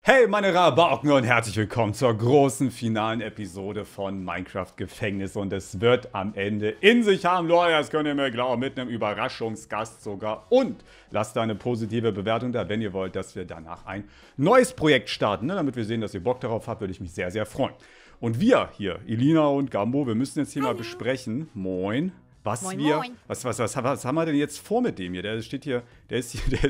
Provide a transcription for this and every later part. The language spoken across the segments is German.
Hey meine Rabauken und herzlich willkommen zur großen finalen Episode von Minecraft Gefängnis und es wird am Ende in sich haben, Leute, das könnt ihr mir glauben, mit einem Überraschungsgast sogar und lasst da eine positive Bewertung da, wenn ihr wollt, dass wir danach ein neues Projekt starten, ne? Damit wir sehen, dass ihr Bock darauf habt, würde ich mich sehr, sehr freuen. Und wir hier, Elina und Gambo, wir müssen jetzt hier mal besprechen, moin, was haben wir denn jetzt vor mit dem hier? Der steht hier, der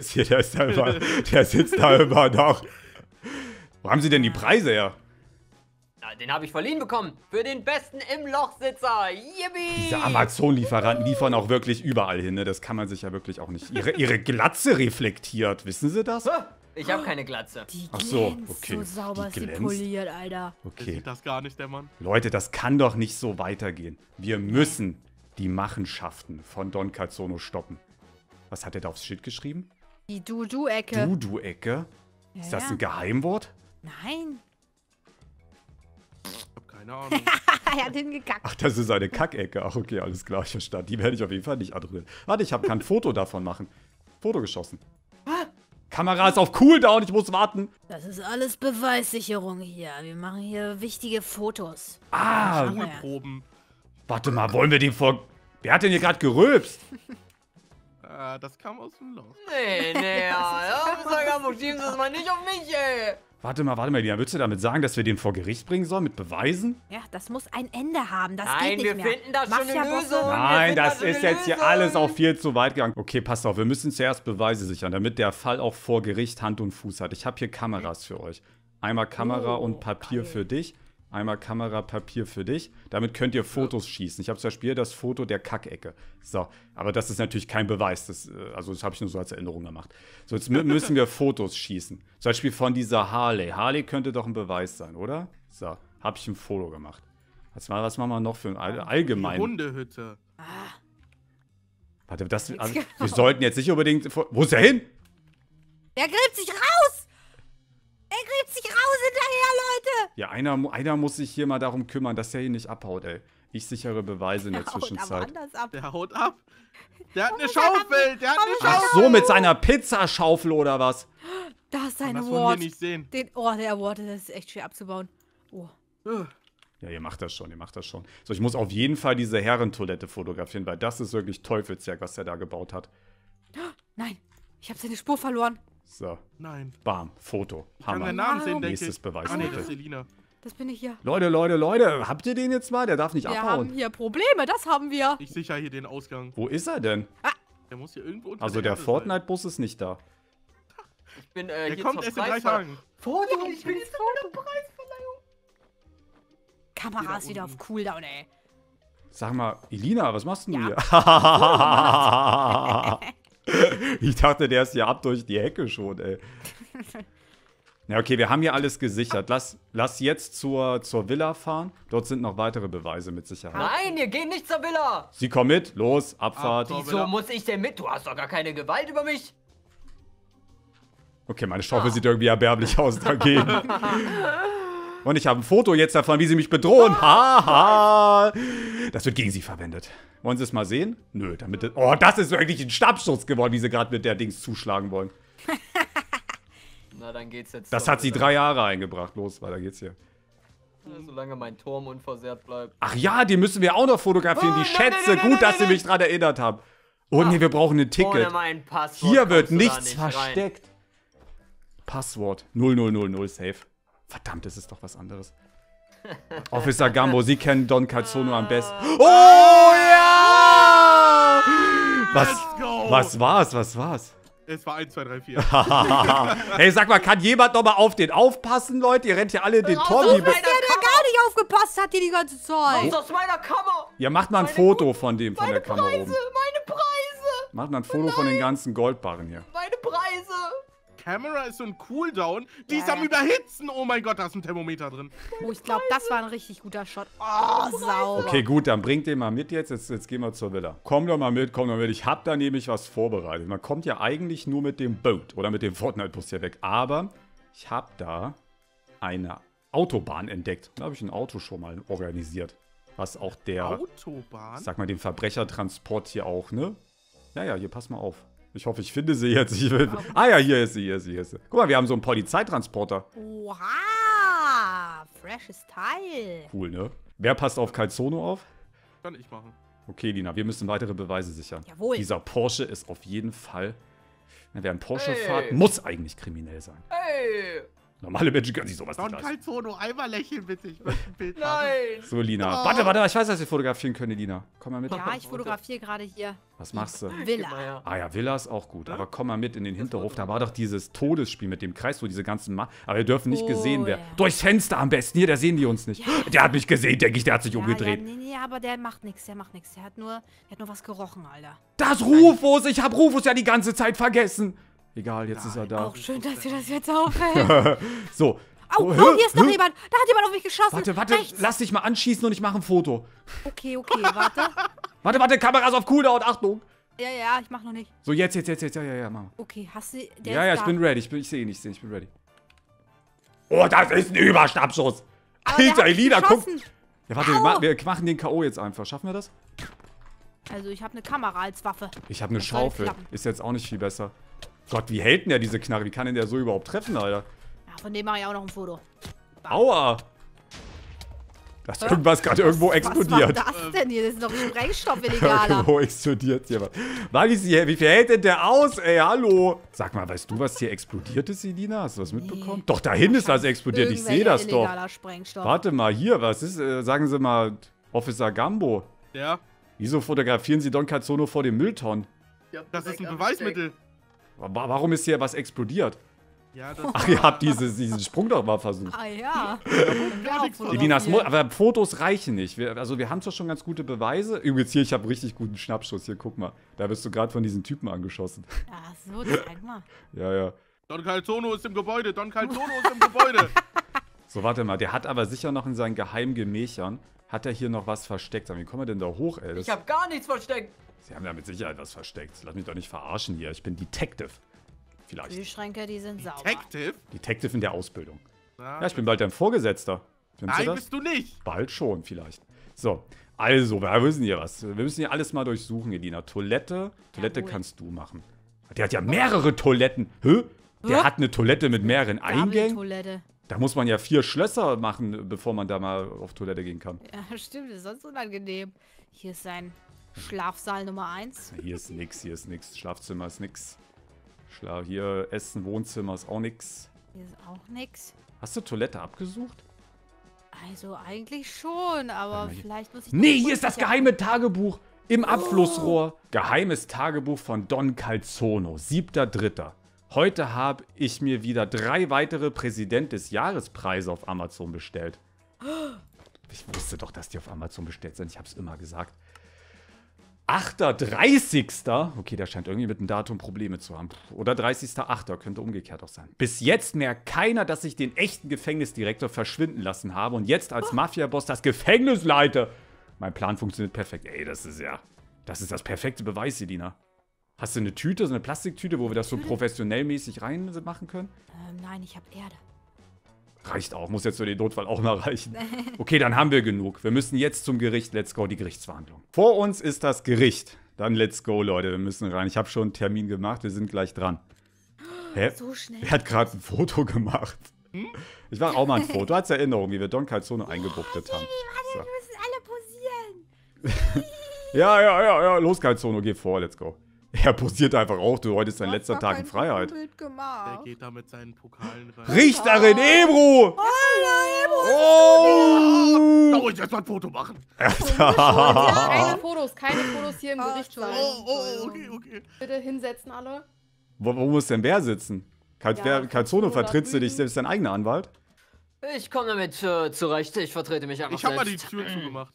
sitzt da immer noch. Wo haben Sie denn die Preise her? Ja, den habe ich verliehen bekommen. Für den besten im Lochsitzer. Yippie! Diese Amazon-Lieferanten liefern auch wirklich überall hin, ne? Das kann man sich ja wirklich auch nicht. Ihre Glatze reflektiert, wissen Sie das? Ich habe keine Glatze. Die Ach so, glänzt okay. so sauber, Die sie glänzt? poliert, Alter. Der Okay. sieht das gar nicht, der Mann. Leute, das kann doch nicht so weitergehen. Wir müssen die Machenschaften von Don Calzone stoppen. Was hat er da aufs Schild geschrieben? Die Du-Du-Ecke. Du-Du-Ecke? Ja, Ist das ja. ein Geheimwort? Nein. Ich hab keine Ahnung. Er hat hingekackt. Ach, das ist eine Kackecke. Ach, okay, alles klar, ich verstand. Die werde ich auf jeden Fall nicht adressieren. Warte, ich kann ein Foto davon machen. Foto geschossen. Kamera ist auf Cooldown, ich muss warten. Das ist alles Beweissicherung hier. Wir machen hier wichtige Fotos. Ah, Ja. Schulproben. warte mal, wollen wir den vor... Wer hat denn hier gerade gerülpst? Das kam aus dem Loch. Nee, ja. Schieben Sie das mal nicht auf mich, ey. Warte mal, Lina, würdest du damit sagen, dass wir den vor Gericht bringen sollen mit Beweisen? Ja, das muss ein Ende haben. Das Nein, geht wir nicht mehr. finden da schon eine Mafia-Bosse- Lösung. Nein, finden das da ist eine jetzt hier Lösung. alles auch viel zu weit gegangen. Okay, passt auf, wir müssen zuerst Beweise sichern, damit der Fall auch vor Gericht Hand und Fuß hat. Ich habe hier Kameras für euch. Einmal Kamera und Papier für dich. Einmal Kamera, Papier für dich. Damit könnt ihr Fotos schießen. Ich habe zum Beispiel das Foto der Kackecke. So, aber das ist natürlich kein Beweis. Das habe ich nur so als Erinnerung gemacht. So, jetzt müssen wir Fotos schießen. Zum Beispiel von dieser Harley. Harley könnte doch ein Beweis sein, oder? So, habe ich ein Foto gemacht. Was machen wir noch für ein Die allgemein? Hundehütte. Warte, wir sollten jetzt nicht unbedingt... Wo ist er hin? Der gräbt sich raus! Er gräbt sich raus hinterher, Leute! Ja, einer muss sich hier mal darum kümmern, dass der hier nicht abhaut, ey. Ich sichere Beweise in der Haut aber Zwischenzeit. anders ab. Der haut ab. Der hat eine Schaufel. Der hat eine Ach Schaufel. so, mit seiner Pizzaschaufel oder was? Da ist sein Das wollen wir Award. nicht sehen. Der Award, das ist echt schwer abzubauen. Oh. Ja, ihr macht das schon, So, ich muss auf jeden Fall diese Herrentoilette fotografieren, weil das ist wirklich Teufelswerk, was der da gebaut hat. Nein, ich habe seine Spur verloren. So, Nein. bam, Foto. Ich kann Hammer. den Namen sehen, denke Nächstes ich. Beweis, Ah, nee, bitte. das ist Elina. Das bin ich hier. Leute, habt ihr den jetzt mal? Der darf nicht Wir haben abhauen. hier Probleme, das haben wir. Ich sichere hier den Ausgang. Wo ist er denn? Der muss hier irgendwo unter Also der Erde sein. Fortnite-Bus ist nicht da. Ich bin Der hier kommt zur erst in 3 Preisver- Tagen. Foto, ich bin jetzt zur Preisverleihung. Kamera Wieder ist wieder auf unten. Cooldown, ey. Sag mal, Elina, was machst denn du Ja. hier? Ich dachte, der ist hier ab durch die Hecke schon, ey. Ja, okay, wir haben hier alles gesichert. Lass jetzt zur Villa fahren. Dort sind noch weitere Beweise mit Sicherheit. Nein, ihr geht nicht zur Villa. Sie kommen mit. Los, Abfahrt. Ab, Wieso muss ich denn mit? Du hast doch gar keine Gewalt über mich. Okay, meine Schaufel sieht irgendwie erbärmlich aus dagegen. Und ich habe ein Foto jetzt davon, wie sie mich bedrohen. Haha. Das wird gegen sie verwendet. Wollen Sie es mal sehen? Nö, damit... Oh, das ist wirklich ein Stabschuss geworden, wie sie gerade mit der Dings zuschlagen wollen. Na, dann geht's jetzt. Das zur hat sie Villa. 3 Jahre eingebracht. Los, weiter geht's hier. Solange mein Turm unversehrt bleibt. Ach ja, die müssen wir auch noch fotografieren. Die Schätze. Gut, dass Sie mich dran erinnert haben. Oh nee, wir brauchen ein Ticket. Ohne mein Passwort Hier wird kommst du da nichts nicht rein. versteckt. Passwort 0000 safe. Verdammt, das ist doch was anderes. Officer Gambo, Sie kennen Don Calzone am besten. Oh ja! Let's go. Was war's? Es war 1, 2, 3, 4. Hey, sag mal, kann jemand noch mal auf den aufpassen, Leute? Ihr rennt hier alle in den Tommy. Der gar nicht aufgepasst hat hier die ganze Zeit. Raus aus meiner Kammer. Ja, macht mal ein Foto von dem, von der Kamera oben. Meine Preise. Macht mal ein Foto von den ganzen Goldbarren hier. Meine Preise. Camera ist so ein Cooldown. Die ist am Überhitzen. Oh mein Gott, da ist ein Thermometer drin. Oh, ich glaube, das war ein richtig guter Shot. Oh, sauber. Okay, gut, dann bringt den mal mit jetzt. Jetzt gehen wir zur Villa. Komm doch mal mit. Ich hab da nämlich was vorbereitet. Man kommt ja eigentlich nur mit dem Boot oder mit dem Fortnite-Bus hier weg. Aber ich habe da eine Autobahn entdeckt. Da habe ich ein Auto schon mal organisiert. Was auch der, Autobahn? sag mal, den Verbrechertransport hier auch, ne? Ja, hier, pass mal auf. Ich hoffe, ich finde sie jetzt. Ah ja, hier ist sie, hier ist sie, hier ist sie. Guck mal, wir haben so einen Polizeitransporter. Oha, freshes Teil. Cool, ne? Wer passt auf Calzono auf? Kann ich machen. Okay, Lina, wir müssen weitere Beweise sichern. Jawohl. Dieser Porsche ist auf jeden Fall... Wer einen Porsche Hey. fährt, muss eigentlich kriminell sein. Hey! Normale Menschen können sich sowas Don nicht leisten. Calzono, einmal lächeln bitte. Ich möchte ein Bild machen. Nein! So, Lina. Oh. Warte, ich weiß, dass wir fotografieren können, Lina. Komm mal mit. Ja, ich fotografiere gerade hier. Was machst du? Gib mal Villa. her. Ah ja, Villa ist auch gut. Aber komm mal mit in den Hinterhof. Da war doch dieses Todesspiel mit dem Kreis, wo diese ganzen Aber wir dürfen nicht gesehen werden. ja. Durchs Fenster am besten. Hier, da sehen die uns nicht. Der hat mich gesehen, denke ich. Der hat sich umgedreht. Ja, nee, aber der macht nichts, der hat nur was gerochen, Alter. Das Rufus! Ich habe Rufus ja die ganze Zeit vergessen. Egal, jetzt ist er da. Auch schön, dass dir das jetzt auffällt. So. Au, hä? hier ist noch Hä? jemand. Da hat jemand auf mich geschossen. Warte, Rechts. lass dich mal anschießen und ich mache ein Foto. Okay, warte. Warte, Kameras auf Cooldown, Achtung. Ja, ich mach noch nicht. So, jetzt, ja, mach mal. Okay, hast du... Der Ja, ist ich da. bin ready. Ich sehe ihn, ich bin ready. Oh, das ist ein Überschnappschuss. Aber der Alter, hat mich Elina, guck. geschossen. Ja, warte, wir machen den K.O. jetzt einfach. Schaffen wir das? Also, ich habe eine Kamera als Waffe. Ich habe eine Das soll Schaufel. klappen. Ist jetzt auch nicht viel besser. Gott, wie hält denn der diese Knarre? Wie kann denn der so überhaupt treffen, Alter? Ja, von dem mache ich auch noch ein Foto. Aua. Da ist irgendwas gerade irgendwo explodiert. Was war das denn hier? Das ist doch Sprengstoff illegaler. Irgendwo explodiert hier was. Wie viel hält denn der aus, ey? Hallo. Sag mal, weißt du, was hier explodiert ist, Elina? Hast du was mitbekommen? Doch, dahin ist was explodiert. Ich sehe das doch. Illegaler Sprengstoff. Warte mal, hier, was ist, sagen Sie mal, Officer Gambo. Ja, Wieso fotografieren Sie Don Calzono vor dem Mülltonnen? das ist ein Beweismittel. Warum ist hier was explodiert? Ja, das Ach, ihr habt diesen Sprung doch mal versucht. Ah ja. gar nichts von. Elina, aber Fotos reichen nicht. Wir haben zwar schon ganz gute Beweise. Übrigens hier, ich habe richtig guten Schnappschuss. Hier, guck mal. Da bist du gerade von diesen Typen angeschossen. Ach so, zeig mal. Ja. Don Calzono ist im Gebäude. Don Calzono ist im Gebäude. So, warte mal. Der hat aber sicher noch in seinen geheimen Gemächern, hat er hier noch was versteckt. Wie kommen wir denn da hoch, ey? Ich hab gar nichts versteckt. Sie haben da mit Sicherheit was versteckt. Lass mich doch nicht verarschen hier. Ich bin Detective. Vielleicht. Kühlschränke, die sind sauber. Detective? Detective in der Ausbildung. Ja, Ja, ich bin bald dein Vorgesetzter. Findest du Nein, das? bist du nicht. Bald schon, vielleicht. So, also, wir müssen hier was. Wir müssen hier alles mal durchsuchen, Elina. Toilette Jawohl. kannst du machen. Der hat ja mehrere Toiletten. Hä? Der Hä? hat eine Toilette mit mehreren Eingängen. Toilette. Da muss man ja 4 Schlösser machen, bevor man da mal auf Toilette gehen kann. Ja, stimmt, das ist sonst unangenehm. Hier ist sein Schlafsaal Nummer 1. Hier ist nix. Schlafzimmer ist nix. Hier Essen, Wohnzimmer ist auch nix. Hier ist auch nix. Hast du Toilette abgesucht? Also eigentlich schon, aber Warte mal hier. vielleicht muss ich... Nee, noch hier ist das unsicher- geheime Tagebuch im Abflussrohr. Geheimes Tagebuch von Don Calzono, 7.3. Heute habe ich mir wieder 3 weitere Präsident des Jahrespreise auf Amazon bestellt. Ich wusste doch, dass die auf Amazon bestellt sind. Ich habe es immer gesagt. 8.30. Okay, der scheint irgendwie mit dem Datum Probleme zu haben. Oder 30.8. Könnte umgekehrt auch sein. Bis jetzt merkt keiner, dass ich den echten Gefängnisdirektor verschwinden lassen habe und jetzt als Mafia-Boss das Gefängnis leite. Mein Plan funktioniert perfekt. Ey, das ist das perfekte Beweis, Elina. Hast du eine Tüte, so eine Plastiktüte, wo wir das so professionell mäßig reinmachen können? Nein, ich habe Erde. Reicht auch, muss jetzt für den Notfall auch mal reichen. Okay, dann haben wir genug. Wir müssen jetzt zum Gericht. Let's go, die Gerichtsverhandlung. Vor uns ist das Gericht. Dann let's go, Leute. Wir müssen rein. Ich habe schon einen Termin gemacht. Wir sind gleich dran. Hä? So schnell. Wer hat gerade ein Foto gemacht? Ich mache auch mal ein Foto als Erinnerung, wie wir Don Calzono eingebuchtet haben. So. Wir müssen alle posieren. Ja. Los, Calzono, geh vor. Let's go. Er posiert einfach auch. Du, heute ist dein letzter Tag in Freiheit. Bild Der gemacht. geht da mit seinen Pokalen rein. Richterin Ebru! Oh, Oh! Da muss ich erst mal ein Foto machen. Keine Fotos hier im Gerichtssaal. Okay. Bitte hinsetzen alle. Wo muss denn wer sitzen? Calzono, Calzono da vertrittst du dich drüben. selbst dein eigener Anwalt? Ich komme damit zurecht. Ich vertrete mich einfach Ich hab mal die selbst. Tür zugemacht.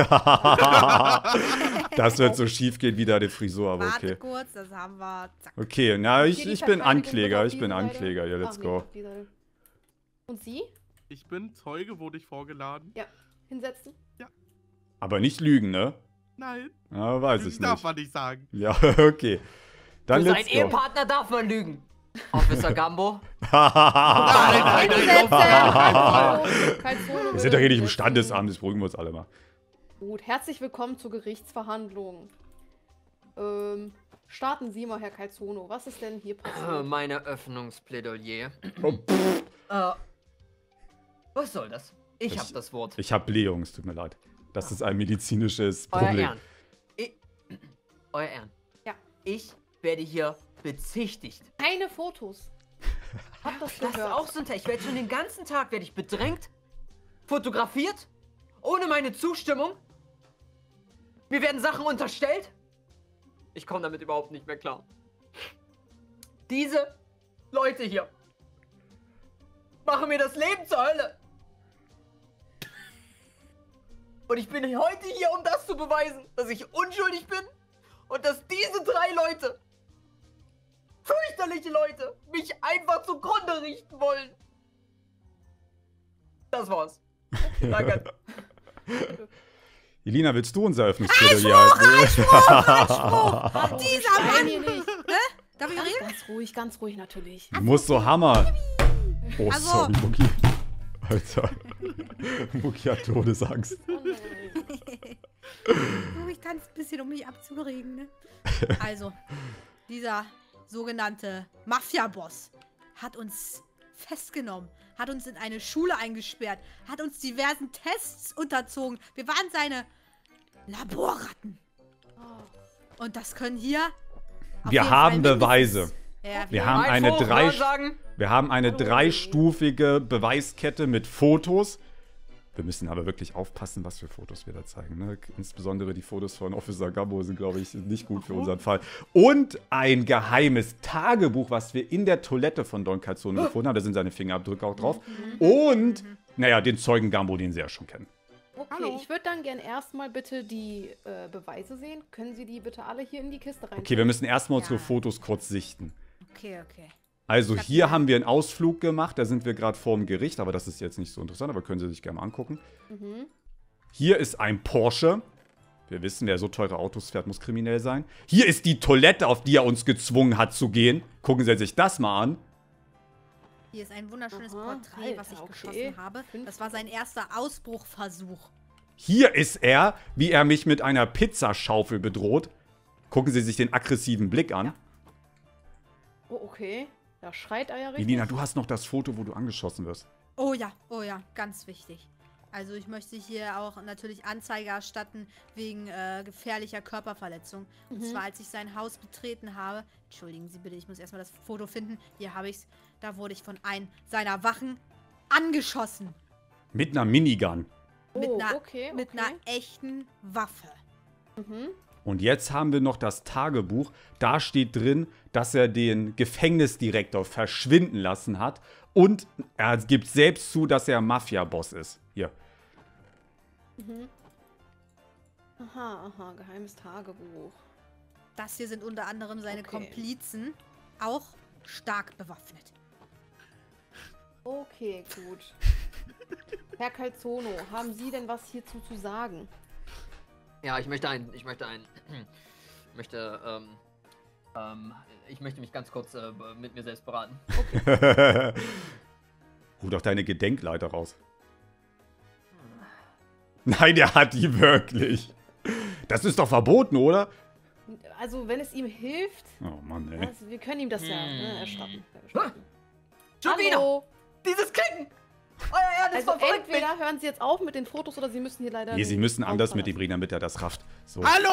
Das wird so schief gehen wie deine Frisur, aber Warte okay. kurz, das haben wir. Zack. Okay, na, Hier ich die bin Verteidigung Ankläger, auf ich bin diese Seite. Ankläger. Ja, let's Ach, go. auf die Seite. Und Sie? Ich bin Zeuge, wurde ich vorgeladen. Ja. Hinsetzen. Aber nicht lügen, ne? Nein, Ja, weiß ich das darf nicht. man nicht sagen. Ja, okay. Dann Für let's seinen go. Ehepartner darf man lügen. Officer Gambo. Nein, Hinsetzen! Wir sind doch hier nicht im Standesamt, das beruhigen wir uns alle mal. Gut, herzlich willkommen zur Gerichtsverhandlung. Starten Sie mal, Herr Calzono. Was ist denn hier passiert? Meine Öffnungsplädoyer. Oh, Was soll das? Ich hab das Wort. Ich habe Blähung, es tut mir leid. Das ist ein medizinisches Euer Problem. Ehren. Euer Ehren. Ja. Ich werde hier bezichtigt. Keine Fotos. Hab das Das ist gehört. auch so ein Teil. Ich werde schon den ganzen Tag werde ich bedrängt, fotografiert, ohne meine Zustimmung. Mir werden Sachen unterstellt. Ich komme damit überhaupt nicht mehr klar. Diese Leute hier machen mir das Leben zur Hölle. Und ich bin heute hier, um das zu beweisen, dass ich unschuldig bin und dass diese 3 Leute, fürchterliche Leute, mich einfach zugrunde richten wollen. Das war's. Danke. Elina, willst du unser Eröffnungsplädoyer halten? Hallo, Dieser schreien Mann! hier nicht. Darf ich reden? Ganz ruhig natürlich. Du musst so Hammer. Oh, Also- sorry, Mucki. Alter. Mucki hat Todesangst. Oh nein. Ich tanze ein bisschen, um mich abzuregen, ne? Also, dieser sogenannte Mafia-Boss hat uns festgenommen, hat uns in eine Schule eingesperrt, hat uns diversen Tests unterzogen. Wir waren seine Laborratten. Und das können hier auf Wir jeden haben Fall Beweise. mindestens- Ja, Wir haben eine Sagen. dreistufige Beweiskette mit Fotos. Wir müssen aber wirklich aufpassen, was für Fotos wir da zeigen. Ne? Insbesondere die Fotos von Officer Gumbo sind, glaube ich, nicht gut für unseren Fall. Und ein geheimes Tagebuch, was wir in der Toilette von Don Calzone gefunden haben. Da sind seine Fingerabdrücke auch drauf. Und, naja, den Zeugen Gumbo, den Sie ja schon kennen. Okay, Hallo. ich würde dann gern erstmal bitte die Beweise sehen. Können Sie die bitte alle hier in die Kiste rein? Okay, wir müssen erstmal unsere Ja. Fotos kurz sichten. Okay. Also Ich hab hier die- haben wir einen Ausflug gemacht, da sind wir gerade vorm Gericht, aber das ist jetzt nicht so interessant, aber können Sie sich gerne mal angucken. Hier ist ein Porsche. Wir wissen, wer so teure Autos fährt, muss kriminell sein. Hier ist die Toilette, auf die er uns gezwungen hat zu gehen. Gucken Sie sich das mal an. Hier ist ein wunderschönes Aha, Porträt, was ich Alter, okay. geschossen habe. Das war sein erster Ausbruchversuch. Hier ist er, wie er mich mit einer Pizzaschaufel bedroht. Gucken Sie sich den aggressiven Blick an. Oh, okay. Da schreit er ja richtig. Elina, du hast noch das Foto, wo du angeschossen wirst. Oh ja, ganz wichtig. Also ich möchte hier auch natürlich Anzeige erstatten wegen gefährlicher Körperverletzung. Und zwar, als ich sein Haus betreten habe, entschuldigen Sie bitte, ich muss erstmal das Foto finden. Hier habe ich's. Da wurde ich von einem seiner Wachen angeschossen. Mit einer Minigun. Mit Oh, einer, okay, mit okay. einer echten Waffe. Und jetzt haben wir noch das Tagebuch. Da steht drin, dass er den Gefängnisdirektor verschwinden lassen hat. Und er gibt selbst zu, dass er Mafia-Boss ist. Hier. Aha, geheimes Tagebuch. Das hier sind unter anderem seine Okay. Komplizen, auch stark bewaffnet. Okay, gut. Herr Calzono, haben Sie denn was hierzu zu sagen? Ja, ich möchte mich ganz kurz mit mir selbst beraten. Hol doch deine Gedenkleiter raus. Nein, der hat die wirklich. Das ist doch verboten, oder? Also, wenn es ihm hilft, Oh Mann, ey. also, wir können ihm das ja erstatten. Schon wieder! Dieses Klicken! Euer Ehren, das Also verfolgt mich! entweder hören Sie jetzt auf mit den Fotos oder Sie müssen hier leider... Nee, sie den müssen Raum anders mit ihm verlassen. reden, damit er das rafft. So. Hallo,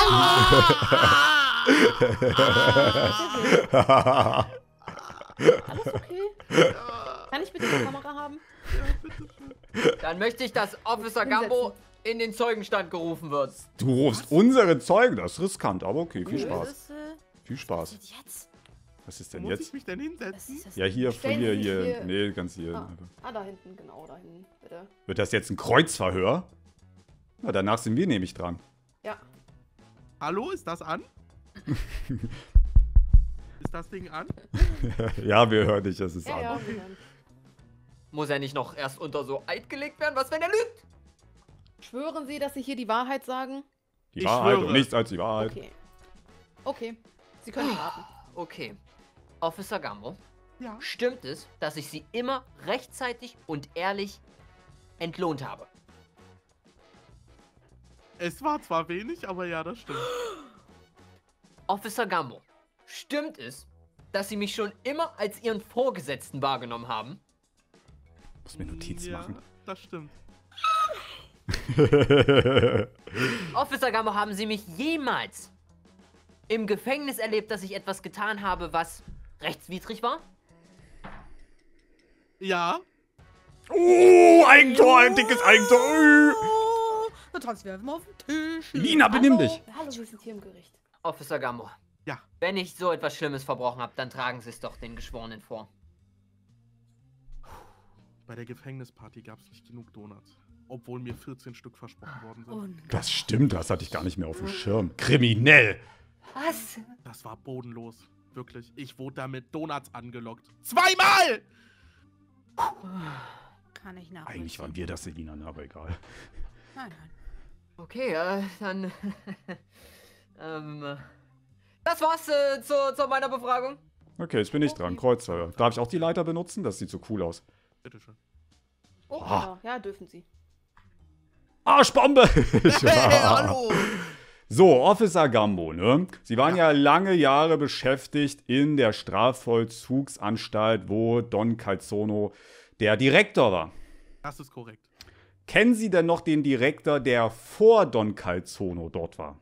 aua! Alles okay? Kann ich bitte die Kamera haben? Dann möchte ich, dass Officer Gumbo in den Zeugenstand gerufen wird. Du rufst unsere Zeugen, das ist riskant, aber okay, viel Das Spaß. ist, Viel Spaß. was ist jetzt? Was ist Wo denn muss ich jetzt? mich denn Das hinsetzen? ist das Ja, hier, von Stellen hier, Sie sich hier. hier- Nee, ganz hier. Da hinten, genau, da hinten, bitte. Wird das jetzt ein Kreuzverhör? Na, danach sind wir nämlich dran. Ja. Hallo, ist das an? Ist das Ding an? Ja, wir hören dich, das ist Ja, an. ja, wir hören. Muss er nicht noch erst unter so Eid gelegt werden? Was, wenn er lügt? Schwören Sie, dass Sie hier die Wahrheit sagen? Die Ich Wahrheit schwöre. und nichts als die Wahrheit. Okay. Okay. Sie können warten. Okay. Officer Gumbo, Ja. stimmt es, dass ich Sie immer rechtzeitig und ehrlich entlohnt habe? Es war zwar wenig, aber ja, das stimmt. Officer Gambo, stimmt es, dass Sie mich schon immer als Ihren Vorgesetzten wahrgenommen haben? Ich muss mir Notizen Ja, machen. das stimmt. Officer Gambo, haben Sie mich jemals im Gefängnis erlebt, dass ich etwas getan habe, was rechtswidrig war? Ja. Eigentor, ein dickes Eigentor. Oh, dann transferieren wir auf den Tisch. Lina, benimm dich. Hallo, wir sind hier im Gericht. Officer Gambo. Ja. Wenn ich so etwas Schlimmes verbrochen habe, dann tragen Sie es doch den Geschworenen vor. Bei der Gefängnisparty gab es nicht genug Donuts. Obwohl mir 14 Stück versprochen worden sind. Und Das stimmt, das hatte ich gar nicht mehr auf dem Schirm. Kriminell. Was? Das war bodenlos. Wirklich. Ich wurde da mit Donuts angelockt. 2-mal! kann ich nachvollziehen. Eigentlich waren wir das, Selina, aber egal. Nein, nein. Okay, dann... das war's zu meiner Befragung. Okay, jetzt bin ich dran. Kreuzfeuer. Darf ich auch die Leiter benutzen? Das sieht so cool aus. Bitteschön. Oh, Ah. ja, dürfen Sie. Arschbombe! Hey, hallo! So, Officer Gambo, ne? Sie waren ja lange Jahre beschäftigt in der Strafvollzugsanstalt, wo Don Calzono der Direktor war. Das ist korrekt. Kennen Sie denn noch den Direktor, der vor Don Calzono dort war?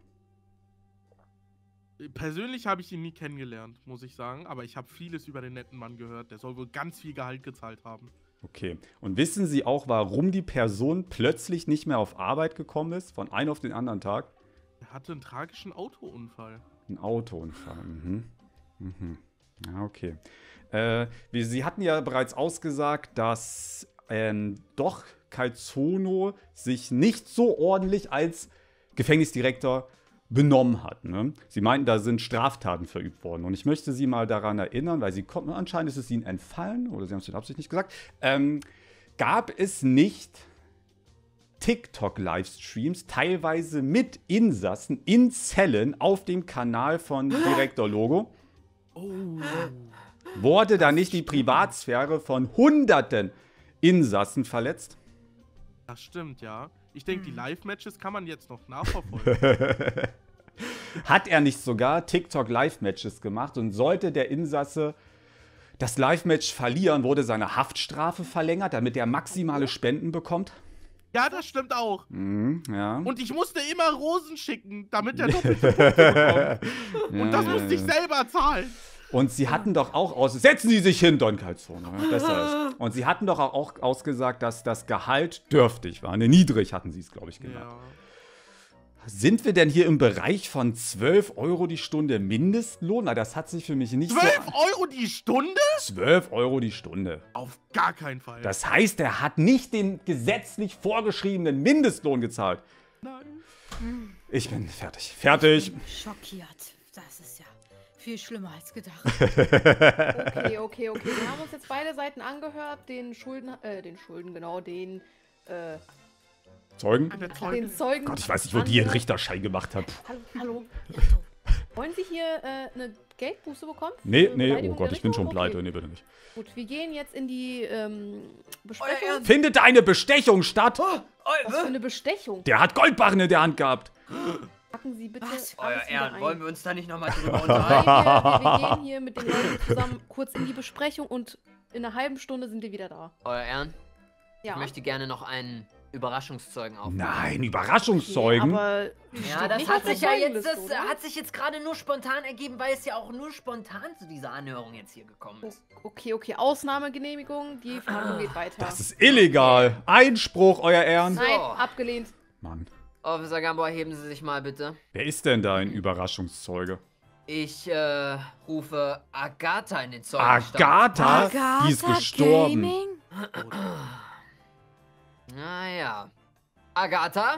Persönlich habe ich ihn nie kennengelernt, muss ich sagen. Aber ich habe vieles über den netten Mann gehört. Der soll wohl ganz viel Gehalt gezahlt haben. Okay. Und wissen Sie auch, warum die Person plötzlich nicht mehr auf Arbeit gekommen ist? Von einem auf den anderen Tag? Er hatte einen tragischen Autounfall. Ein Autounfall. Ja, okay. Sie hatten ja bereits ausgesagt, dass doch Calzono sich nicht so ordentlich als Gefängnisdirektor benommen hat. Ne? Sie meinten, da sind Straftaten verübt worden. Und ich möchte Sie mal daran erinnern, weil Sie konnten, anscheinend ist es Ihnen entfallen, oder Sie haben es mit Absicht nicht gesagt, gab es nicht TikTok-Livestreams, teilweise mit Insassen in Zellen auf dem Kanal von Direktor Logo? Oh. Wurde da nicht die Privatsphäre von Hunderten Insassen verletzt? Das stimmt, ja. Ich denke, die Live-Matches kann man jetzt noch nachverfolgen. Hat er nicht sogar TikTok-Live-Matches gemacht und sollte der Insasse das Live-Match verlieren, wurde seine Haftstrafe verlängert, damit er maximale Spenden bekommt? Ja, das stimmt auch. Ja. Und ich musste immer Rosen schicken, damit er doppelte Punkte bekommt. Und das musste ich selber zahlen. Und sie hatten doch auch setzen Sie sich hin, Don Calzono. Besser ist. Und sie hatten doch auch ausgesagt, dass das Gehalt dürftig war. Ne, niedrig hatten sie es, glaube ich, genannt. Ja. Sind wir denn hier im Bereich von 12 € die Stunde Mindestlohn? Na, das hat sich für mich nicht 12 Euro die Stunde? 12 € die Stunde. Auf gar keinen Fall. Das heißt, er hat nicht den gesetzlich vorgeschriebenen Mindestlohn gezahlt. Nein. Ich bin fertig. Fertig. Schockiert. Das ist ja viel schlimmer als gedacht. Okay. Wir haben uns jetzt beide Seiten angehört. Den Zeugen? Der Zeuge. den Zeugen. Gott, ich weiß nicht, wo die ihren Richterschein gemacht hat. Hallo. Wollen Sie hier eine Geldbuße bekommen? Nee, Für oh Beleidigung Gott, der ich bin schon Richtung? pleite. Okay. Nee, bitte nicht. Gut, wir gehen jetzt in die Besprechung. Euer Findet eine Bestechung statt? Was für eine Bestechung? Der hat Goldbarren in der Hand gehabt. Packen Sie bitte Was? Euer alles wieder Ehren, ein. wollen wir uns da nicht nochmal drüber unterhalten? Wir gehen hier mit den Leuten zusammen kurz in die Besprechung und in einer halben Stunde sind wir wieder da. Euer Ehren, Ja. ich möchte gerne noch einen Überraschungszeugen aufnehmen. Nein, Überraschungszeugen. Aber Ja, das nicht hat auf der sich ja jetzt, Zeugenliste, das oder? hat sich jetzt gerade nur spontan ergeben, weil es ja auch nur spontan zu dieser Anhörung jetzt hier gekommen ist. Okay. Ausnahmegenehmigung. Die Verhandlung geht weiter. Das ist illegal. Einspruch, Euer Ehren. Nein, So. abgelehnt. Mann. Officer Gambo, erheben Sie sich mal bitte. Wer ist denn da ein Überraschungszeuge? Ich rufe Agatha in den Zeugenstand. Agatha? Die ist gestorben. Gaming? Naja. Agatha?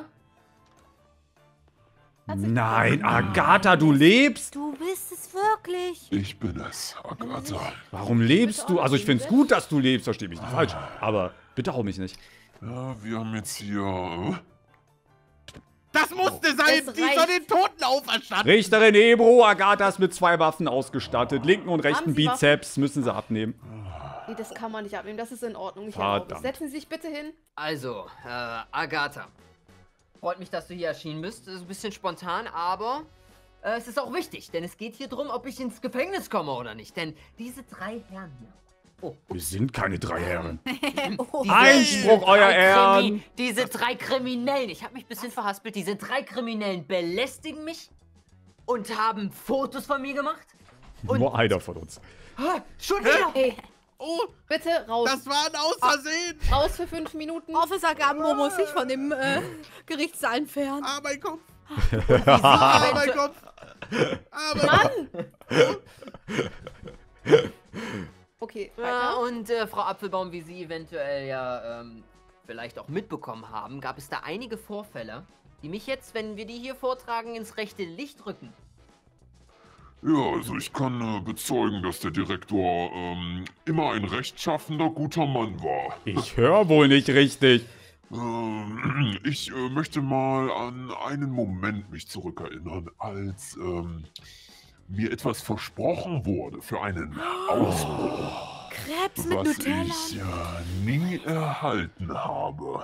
Nein, Agatha, du lebst? Du bist es wirklich. Ich bin es, Agatha. Warum lebst du? Also ich find's gut, dass du lebst, versteh mich nicht falsch. Aber bitte hau mich nicht. Ja, wir haben jetzt hier... Das musste sein! Es Die reicht. soll den Toten auferstanden! Richterin Ebro, Agatha ist mit 2 Waffen ausgestattet. Linken und rechten Haben Sie Bizeps müssen sie abnehmen. Nee, das kann man nicht abnehmen. Das ist in Ordnung. Ich erlaube es. Verdammt. Setzen Sie sich bitte hin. Also, Agatha. Freut mich, dass du hier erschienen bist. Das ist ein bisschen spontan, aber Es ist auch wichtig, denn es geht hier drum, ob ich ins Gefängnis komme oder nicht. Denn diese 3 Herren hier. Oh, Wir sind keine 3 Herren. diese Einspruch, euer Ehren! Diese 3 Kriminellen, ich habe mich ein bisschen verhaspelt, diese 3 Kriminellen belästigen mich und haben Fotos von mir gemacht. Und Nur einer von uns. schon wieder! Hey, Oh, bitte raus. das war ein Außersehen. Raus für 5 Minuten. Officer Gambo muss sich von dem Gerichtssaal entfernen. Ah, mein Kopf. Wie Ah, Sie mein eventu- Kopf. Ah, mein Kopf. Mann! Okay, Ja, weiter. und Frau Apfelbaum, wie Sie eventuell ja vielleicht auch mitbekommen haben, gab es da einige Vorfälle, die mich jetzt, wenn wir die hier vortragen, ins rechte Licht rücken. Ja, also ich kann bezeugen, dass der Direktor immer ein rechtschaffender, guter Mann war. Ich höre wohl nicht richtig. Ich möchte mal an einen Moment mich zurückerinnern, als mir etwas versprochen wurde für einen Ausbruch, Krebs mit was Nutella. ich nie erhalten habe.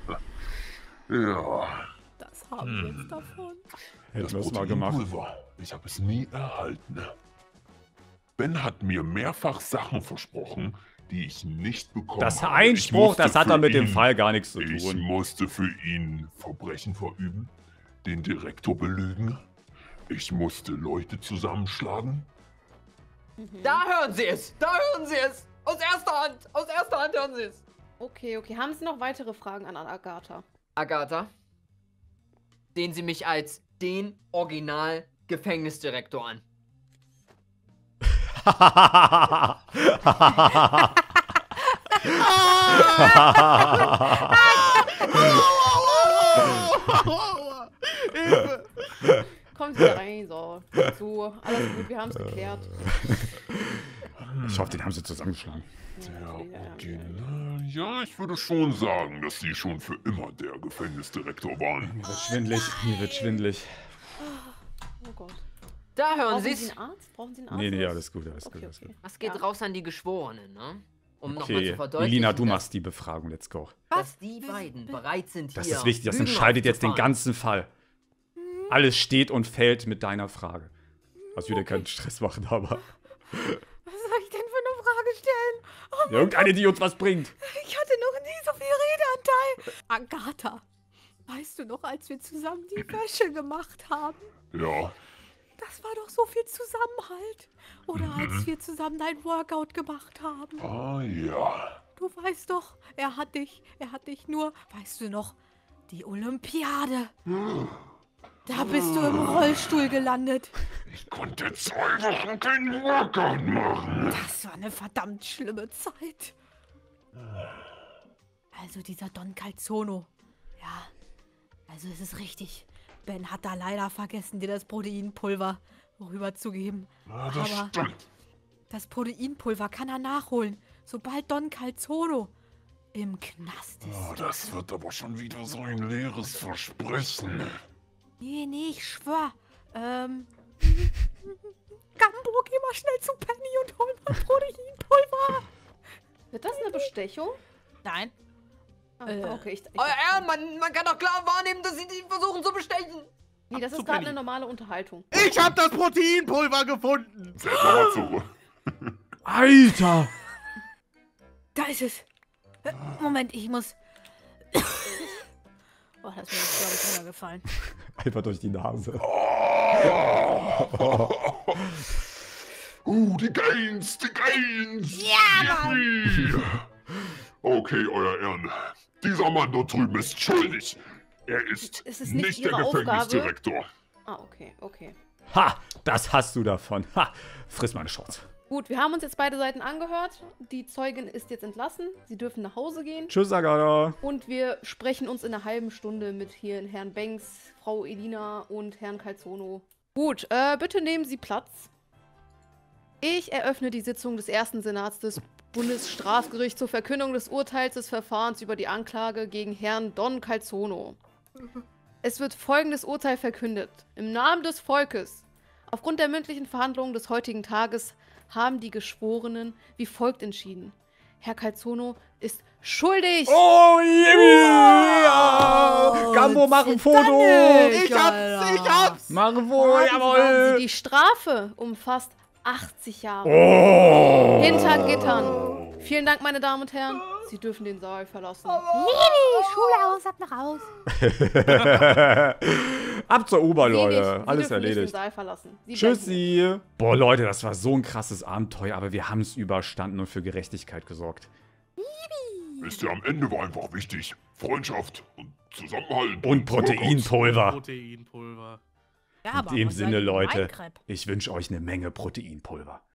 Ja, Das haben wir jetzt davon. Hätten wir es mal gemacht. Proteinpulver, ich habe es nie erhalten. Ben hat mir mehrfach Sachen versprochen, die ich nicht bekommen Das habe. Einspruch, Ich musste das hat für er mit dem ihn- Fall gar nichts zu Ich tun. musste für ihn Verbrechen verüben, den Direktor belügen. Ich musste Leute zusammenschlagen. Da hören Sie es! Da hören Sie es! Aus erster Hand! Aus erster Hand hören Sie es! Okay, okay. Haben Sie noch weitere Fragen an Agatha? Agatha, sehen Sie mich als den Original-Gefängnisdirektor an. Hilfe. Kommen Sie da rein, so. So, alles gut, wir haben es geklärt. Ich hoffe, den haben sie zusammengeschlagen. Der Original. Ja, ich würde schon sagen, dass Sie schon für immer der Gefängnisdirektor waren. Mir wird schwindelig. Mir wird schwindelig. Oh Gott. Da hören Brauchen Sie Sie es. einen Arzt? Brauchen Sie einen Arzt? Nee, nee, alles gut, alles Okay, gut, alles okay. gut. Das geht Ja. raus an die Geschworenen, ne? Um nochmal zu Okay, verdeutlichen, Elina, du dass- machst die Befragung, let's go. dass die beiden bereit sind, Das hier ist wichtig, das Lügen entscheidet jetzt den aufzufahren. ganzen Fall. Alles steht und fällt mit deiner Frage. Also wieder keinen Stress machen, aber Was soll ich denn für eine Frage stellen? Oh, irgendeine, die uns was bringt. ich hatte noch nie so viel Redeanteil. Agatha, weißt du noch, als wir zusammen die Wäsche gemacht haben? Ja, Das war doch so viel Zusammenhalt. Oder als wir zusammen dein Workout gemacht haben. ah ja. Du weißt doch, er hat dich nur, weißt du noch, die Olympiade. Da bist du im Rollstuhl gelandet. Ich konnte 2 Wochen kein Workout machen. Das war eine verdammt schlimme Zeit. Also dieser Don Calzono. Ja, also es ist richtig. Ben hat da leider vergessen, dir das Proteinpulver rüberzugeben. Ja, das Aber stimmt. das Proteinpulver kann er nachholen, sobald Don Calzono im Knast ist. Oh, das wird aber schon wieder so ein leeres Versprechen. Nee, ich schwör. Gambo, geh mal schnell zu Penny und hol mal Proteinpulver. Wird das eine Bestechung? Nein. Ah, Äh. okay, ich Oh, ja, man kann doch klar wahrnehmen, dass sie die versuchen zu bestechen. nee, das Zu ist gerade Penny. eine normale Unterhaltung. Ich habe das Proteinpulver gefunden. Seht mal zu. Alter! Da ist es. Moment, ich muss... Oh, das ist mir jetzt, glaube ich, runtergefallen. Einfach durch die Nase. Die Gains, die Gains. Ja, okay, euer Ehren. Dieser Mann dort drüben ist schuldig. Er ist Es ist nicht nicht der Ihre Aufgabe. Gefängnisdirektor. Ah, okay, okay. Ha! Das hast du davon. Ha! Friss meine Shorts. Gut, wir haben uns jetzt beide Seiten angehört. Die Zeugin ist jetzt entlassen. Sie dürfen nach Hause gehen. Tschüss, Agatha. Und wir sprechen uns in einer halben Stunde mit hier Herrn Banks, Frau Elina und Herrn Calzono. Gut, bitte nehmen Sie Platz. Ich eröffne die Sitzung des ersten Senats des Bundesstrafgerichts zur Verkündung des Urteils des Verfahrens über die Anklage gegen Herrn Don Calzono. Es wird folgendes Urteil verkündet. Im Namen des Volkes. Aufgrund der mündlichen Verhandlungen des heutigen Tages haben die Geschworenen wie folgt entschieden. Herr Calzono ist schuldig. Oh, yeah! Gambo, mach ein Foto! Ich hab's! Marvo, Warten Sie jawohl. die Strafe umfasst 80 Jahre. Oh. Hinter Gittern. Vielen Dank, meine Damen und Herren. Sie dürfen den Saal verlassen. Schule aus, ab nach Haus. Ab zur Uber, Sie Leute. nicht. Sie Alles dürfen nicht den erledigt. Saal verlassen. Sie bleiben Tschüssi. Boah, Leute, das war so ein krasses Abenteuer, aber wir haben es überstanden und für Gerechtigkeit gesorgt. Wisst ihr, am Ende war einfach wichtig. Freundschaft und Zusammenhalt. Und Proteinpulver. Proteinpulver. Ja, In aber dem was Sinne, seid ihr, Leute, Minecraft? ich wünsche euch eine Menge Proteinpulver.